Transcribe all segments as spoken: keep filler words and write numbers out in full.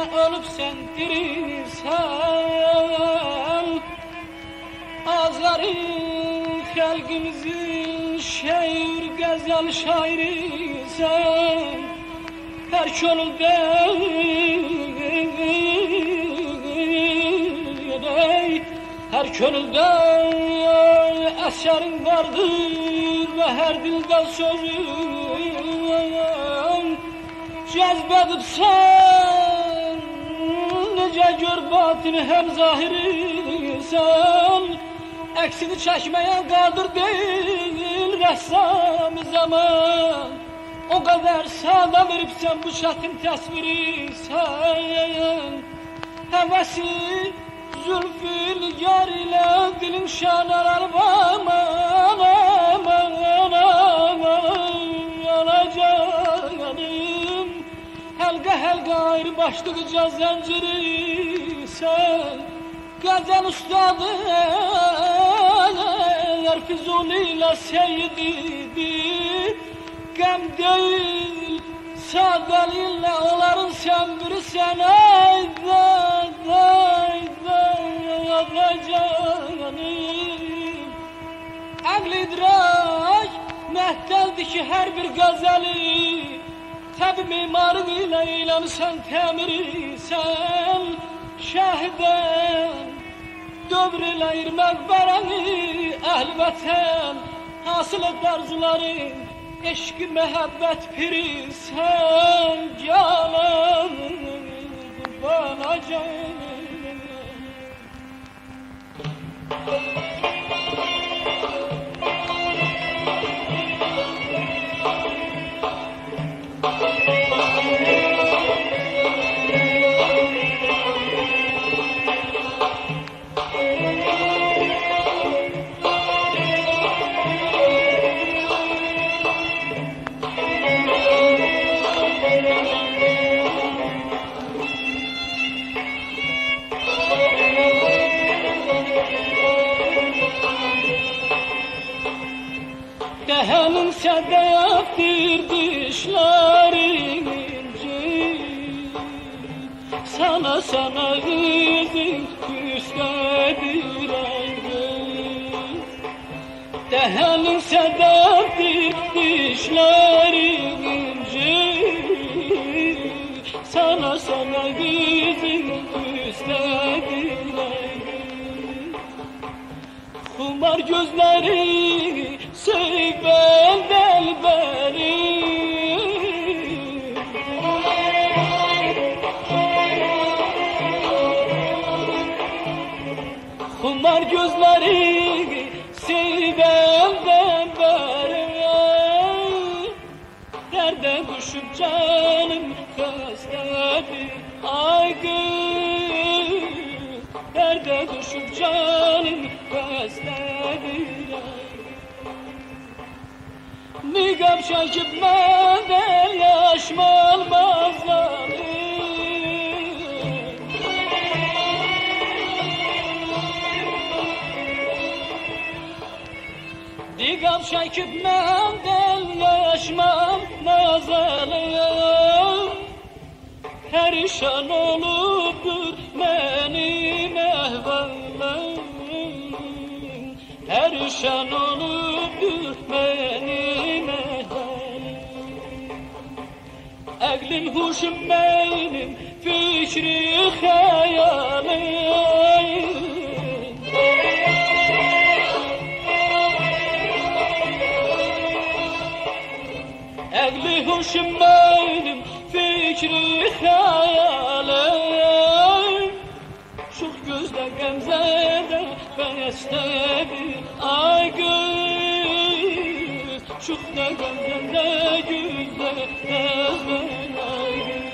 ölüp sen dirilsen, Azarı halkımızın şehir gazel şairisen, her çölde her könülde eserin vardır ve her dilde sözün cezbedip sen nece gör batını hem zahiri sen eksini çekmeye kadir değil ressam zaman o kadar sade verip sen bu çetin tasviri sen hevesi zülfü nigar ile dilin şanar aman aman aman yanacağım helga helga ayrı başlıkça zinciri sen gazel ustadı Fizuli ile seyyidiydi gam değil sadeliyle onların sen biri sen ayda canım Əql idrak məhdəldir ki hər bir qəzəli Təbi mimarı ilə eyləmisən təmiri sən Şəhidən dövr eləyir məqbərəni Əhl-i vətən hasıl edərzuların Eşq-i məhəbbət piri sən Canım qurbana canım Dehenin sedeftir dişlerin inci Sana sana kızın küskedir ayrı Dehenin sedeftir dişlerin inci Sana sana kızın küskedir ayrı Kumar gözleri Seybel delberi Kumar gözleri Seybel delberi Derde düşüp canım Kestedir ay gül Derde düşüp canım Kestedir ay Niqab çəkib məndən yaşım almazlarım Niqab çəkib məndən yaşım almazlarım Perişan olubdur mənim əhvalım Perişan olubdur mənim əhvalim Əqlim, huşum mənim, fikri, xəyalim Əqli, huşum mənim, fikri, xəyalim Çox gözlə qəmzədə bəstədir ay gül Çox da qəmzədə güzdə bəstədir ay gül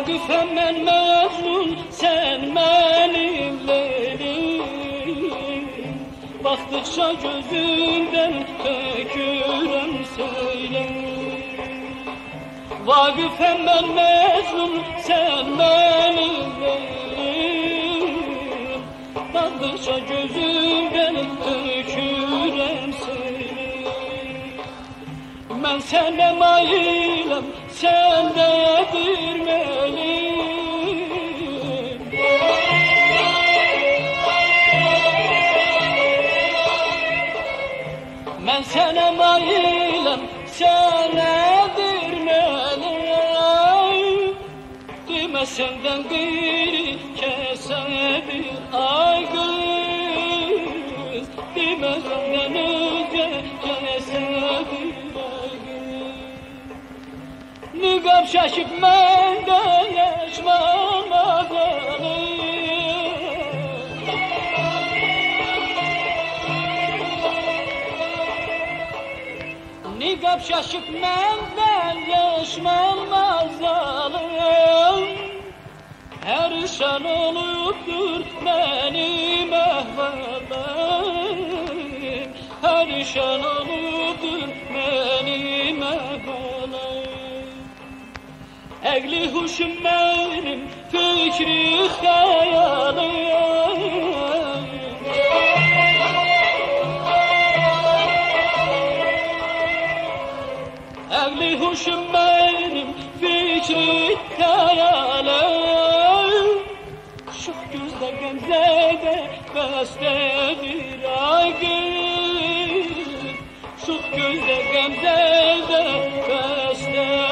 Vakıfem mən məzun, sən mənim leylim. Baxdıqca gözümdən tökürəm söyləm. Vakıfem mən məzun, sən mənim leylim. Baxdıqca gözümdən tökürəm söyləm. Mən sənə mayiləm, sən də bir mənim. Mən sənə mayiləm, sənə bir mənim. Demə səndən qeyri kəsədir ay qız. Demə səndən özgə kəsədir. Niqab çəkib məndə yaşmamalı. Niqab çəkib məndə yaşmamalı. Hər şən olubdur mənim əhvalim. Hər şən olubdur mənim əhvalim. Əqli huşum mənim, fikri xəyalim. Əqli huşum mənim, fikri xəyalim. Şux gözdə qəmzədə bəstədir ay qız. Şux gözdə qəmzədə bəstədir.